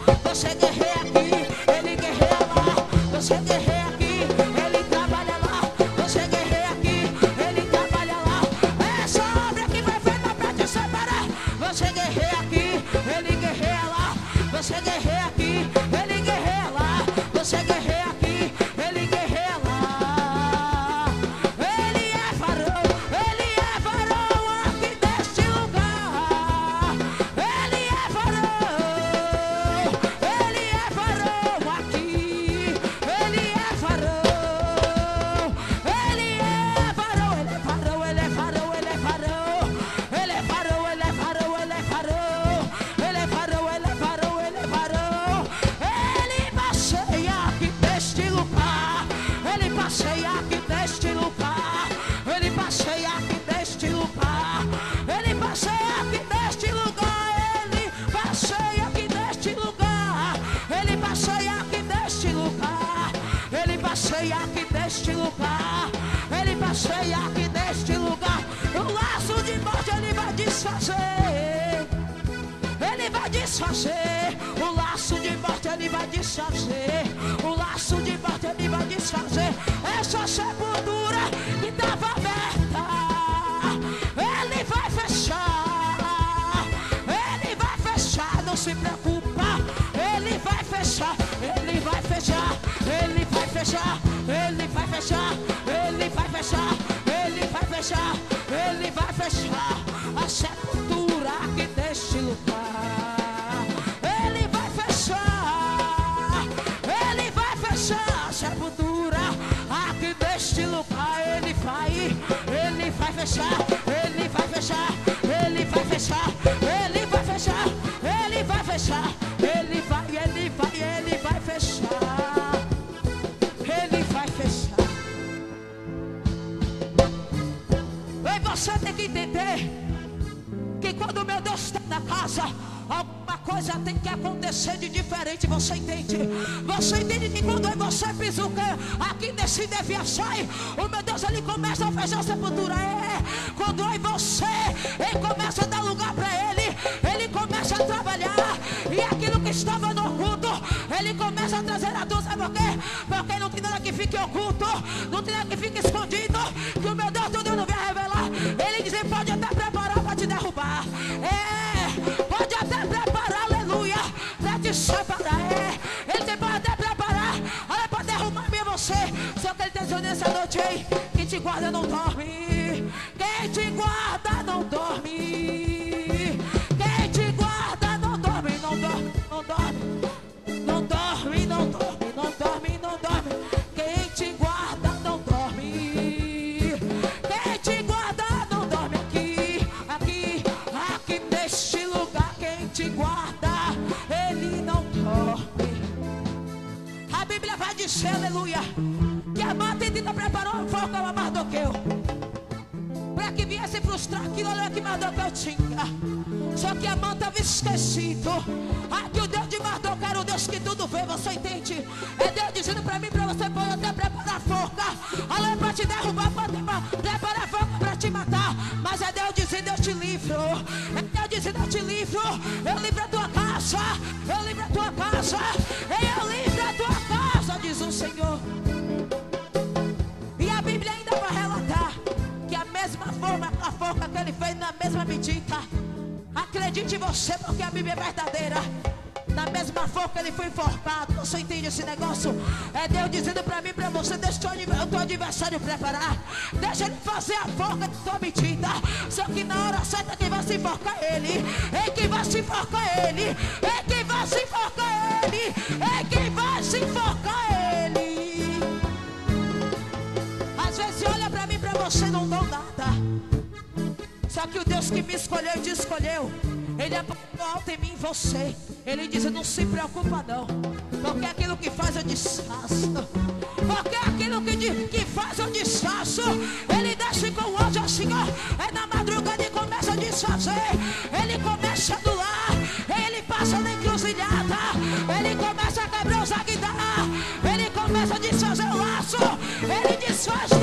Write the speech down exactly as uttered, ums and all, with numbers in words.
você guerreia aqui, ele guerreia lá, você guerreia aqui, ele trabalha lá, você guerreia aqui, ele trabalha lá. Essa obra que foi feita pra te separar, você guerreia aqui, ele guerreia lá, você guerreia aqui, ele guerreia lá, você guerreia aqui, ele guerreia lá. Ele é varão, ele é varão aqui neste lugar. Ele é varão, ele é varão aqui. Ele é varão, ele é varão, ele é varão, ele é varão, ele é varão. Ele é varão, ele é varão, ele é varão. Ele é varão, ele é varão, ele é varão. Ele passeia aqui neste lugar. Ele passeia aqui neste lugar. Ele passeia aqui neste lugar. Ele passeia aqui neste lugar. Ele passeia aqui neste lugar. Ele passeia aqui neste lugar. Ele passeia aqui neste lugar. Ele passeia aqui neste lugar. O laço de morte ele vai desfazer. Ele vai desfazer. O laço de morte ele vai desfazer. O laço de morte ele vai desfazer. Essa sepultura que estava aberta, ele vai fechar. Ele vai fechar, não se preocupa. Ele vai fechar, ele vai fechar, ele vai fechar, ele vai fechar, ele vai fechar, ele vai fechar, ele vai fechar a sepultura aqui neste lugar. Ele vai fechar, ele vai fechar a sepultura aqui neste lugar. Ele vai, ele vai fechar, ele vai fechar, ele vai fechar, ele vai fechar, ele vai fechar, ele vai, ele vai, ele vai fechar, ele vai fechar. E você tem que entender que quando meu Deus está na casa, alguma coisa tem que acontecer de diferente. Você entende? Você entende que quando você pisa o quê? Aqui nesse deviaçai, o meu Deus ele começa a fechar a sepultura. É, quando eu e você, ele começa a dar lugar para ele, ele começa a trabalhar, e aquilo que estava no oculto, ele começa a trazer a luz. Sabe por quê? Porque não tem nada que fique oculto, não tem nada que fique escondido, que o meu Deus tudo não vai revelar. Ele diz, pode até preparar para te derrubar. É, pode até preparar, aleluia, para te separar. É, ele pode até preparar, olha, para derrubar mesmo você. Só que ele tem dizendo nessa noite, ei, quem te guarda não dorme. Quem te guarda não dorme. Quem te guarda não dorme, não dorme, não dorme. Não dorme, não dorme, não dorme, não dorme. Quem te guarda não dorme. Quem te guarda não dorme aqui, aqui, aqui neste lugar. Quem te guarda, ele não dorme. A Bíblia vai dizer, aleluia, que a mata ainda preparou um fogo ao Mardoqueu, para que viesse frustrar aquilo ali que Mardoqueu tinha. Só que a mão estava esquecido. Aqui o Deus de Mardoqueu era o Deus que tudo vê, você entende? É Deus dizendo para mim, para você, pode até preparar forca, além para te derrubar, pode preparar forca para te matar. Mas é Deus dizendo, eu te livro. É Deus dizendo, eu te livro. Eu livro a tua casa, eu livro a tua casa, eu livro a tua casa, diz o Senhor. E a Bíblia ainda vai relatar que a mesma forma, a forca que ele fez na mesma medida, acredite você, porque a Bíblia é verdadeira. Na mesma forca ele foi enforcado. Você entende esse negócio? É Deus dizendo pra mim, pra você, deixa o teu adversário preparar, deixa ele fazer a forca de tua medida. Só que na hora certa quem vai se enforcar é ele. É quem vai se enforcar é ele. É quem vai se enforcar é ele. É quem vai se enforcar é ele. Às vezes olha pra mim, pra você, não dou nada. Só que o Deus que me escolheu e te escolheu, ele é alto em mim e você. Ele diz, não se preocupa não, porque aquilo que faz eu desfaço. Porque aquilo que, de, que faz eu desfaço. Ele desce com o anjo assim, ó, é na madrugada e começa a desfazer. Ele começa a anular, ele passa na encruzilhada, ele começa a quebrar os aguidar, ele começa a desfazer o laço, ele desfaz